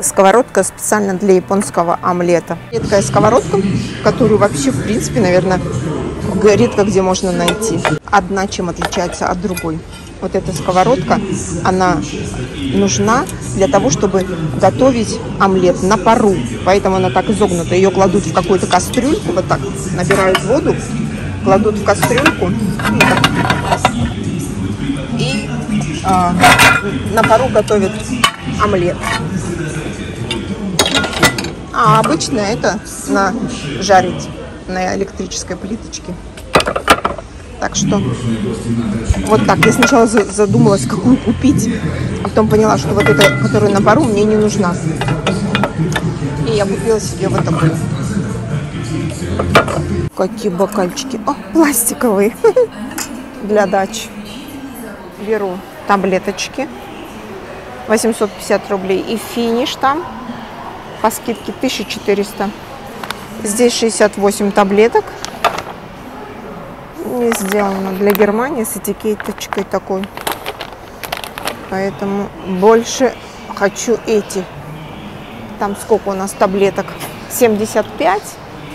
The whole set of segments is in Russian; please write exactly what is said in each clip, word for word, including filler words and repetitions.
Сковородка специально для японского омлета. Редкая сковородка, которую вообще, в принципе, наверное, редко где можно найти. Одна чем отличается от другой. Вот эта сковородка, она нужна для того, чтобы готовить омлет на пару. Поэтому она так изогнута. Ее кладут в какую-то кастрюльку, вот так, набирают воду, кладут в кастрюльку и а, на пару готовят омлет. А обычно это на жарить на электрической плиточке. Так что вот так. Я сначала задумалась, какую купить, а потом поняла, что вот эта, которая на пару, мне не нужна. И я купила себе вот такую. Какие бокальчики. О, пластиковые. Для дачи. Беру таблеточки. восемьсот пятьдесят рублей. И финиш там по скидке тысяча четыреста. Здесь шестьдесят восемь таблеток. Не сделано для Германии с этикеточкой такой. Поэтому больше хочу эти. Там сколько у нас таблеток? семьдесят пять.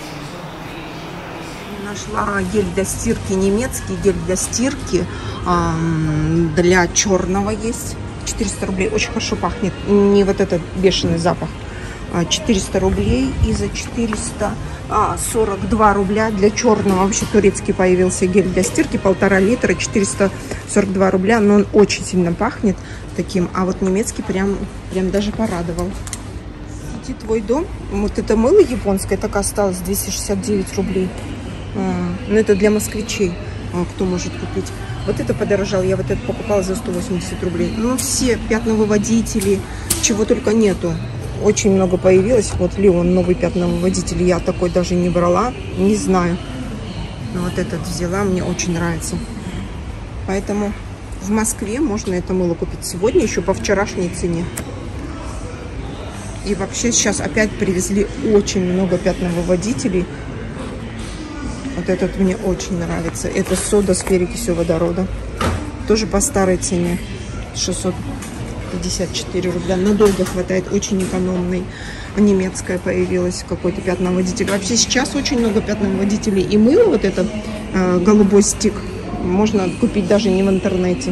Нашла гель для стирки, немецкий гель для стирки. Для черного есть. четыреста рублей. Очень хорошо пахнет. Не вот этот бешеный запах. четыреста рублей. И за четыреста сорок два рубля для черного. Вообще турецкий появился гель для стирки. Полтора литра. четыреста сорок два рубля. Но он очень сильно пахнет таким. А вот немецкий прям, прям даже порадовал. Иди твой дом. Вот это мыло японское так осталось. двести шестьдесят девять рублей. Но это для москвичей. Кто может купить. Вот это подорожал. Я вот это покупала за сто восемьдесят рублей. Ну все пятновыводители. Чего только нету. Очень много появилось. Вот Леон, новый пятновыводитель. Я такой даже не брала. Не знаю. Но вот этот взяла. Мне очень нравится. Поэтому в Москве можно это мыло купить сегодня еще по вчерашней цене. И вообще сейчас опять привезли очень много пятновыводителей. Вот этот мне очень нравится. Это сода с перекисью водорода. Тоже по старой цене. шестьсот пятьдесят четыре рубля. Надолго хватает. Очень экономный. Немецкая появилась. Какой-то пятновыводитель. Вообще сейчас очень много пятновыводителей. И мыло, вот этот э, голубой стик, можно купить даже не в интернете.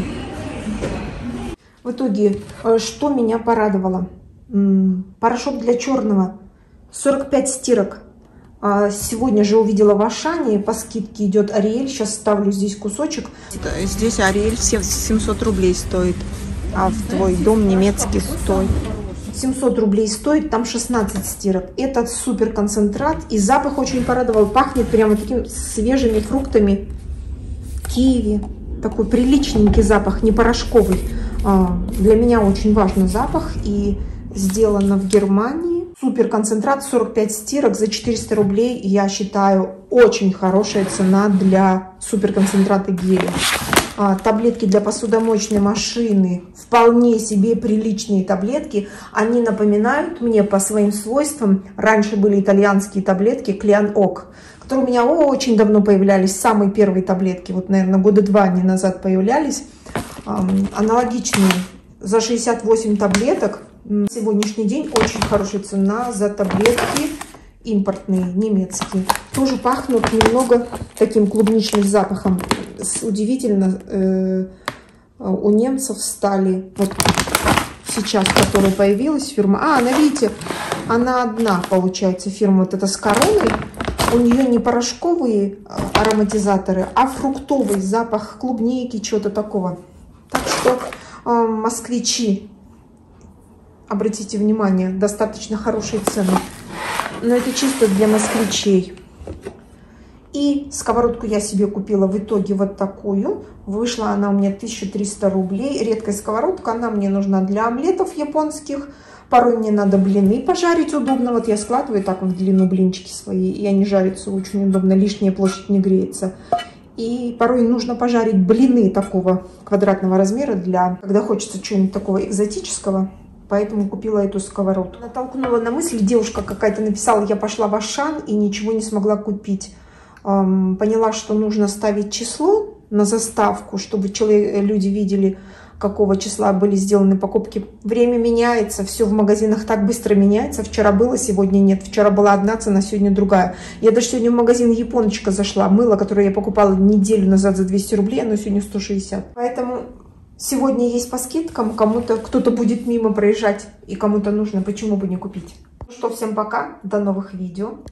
В итоге, что меня порадовало? Порошок для черного. сорок пять стирок. Сегодня же увидела в Ашане, по скидке идет Ариэль. Сейчас ставлю здесь кусочек. Здесь Ариэль семьсот рублей стоит, а в твой дом немецкий стоит семьсот рублей стоит, там шестнадцать стирок. Этот супер концентрат, и запах очень порадовал. Пахнет прямо такими свежими фруктами. Киви. Такой приличненький запах, не порошковый. Для меня очень важный запах, и сделано в Германии. Супер концентрат, сорок пять стирок за четыреста рублей. Я считаю, очень хорошая цена для супер концентрата геля. А, таблетки для посудомоечной машины. Вполне себе приличные таблетки. Они напоминают мне по своим свойствам. Раньше были итальянские таблетки Клиан Ок, которые у меня очень давно появлялись. Самые первые таблетки. Вот, наверное, года два они назад появлялись. А, аналогичные. За шестьдесят восемь таблеток. На сегодняшний день очень хорошая цена за таблетки импортные, немецкие. Тоже пахнут немного таким клубничным запахом. Удивительно, э, у немцев стали, вот сейчас, которая появилась фирма. А, она, видите, она одна, получается, фирма вот эта с короной. У нее не порошковые ароматизаторы, а фруктовый запах клубники, чего-то такого. Так что э, москвичи, обратите внимание, достаточно хорошие цены. Но это чисто для москвичей. И сковородку я себе купила в итоге вот такую. Вышла она у меня тысяча триста рублей. Редкая сковородка. Она мне нужна для омлетов японских. Порой мне надо блины пожарить удобно. Вот я складываю так в длину блинчики свои. И они жарятся очень удобно. Лишняя площадь не греется. И порой нужно пожарить блины такого квадратного размера, для когда хочется чего-нибудь такого экзотического. Поэтому купила эту сковородку. Натолкнула на мысль, девушка какая-то написала, я пошла в Ашан и ничего не смогла купить. Эм, поняла, что нужно ставить число на заставку, чтобы человек, люди видели, какого числа были сделаны покупки. Время меняется, все в магазинах так быстро меняется. Вчера было, сегодня нет. Вчера была одна цена, сегодня другая. Я даже сегодня в магазин Японочка зашла. Мыло, которое я покупала неделю назад за двести рублей, оно сегодня сто шестьдесят. Поэтому сегодня есть по скидкам. Кому-то, кто-то будет мимо проезжать и кому-то нужно, почему бы не купить. Ну что, всем пока, до новых видео.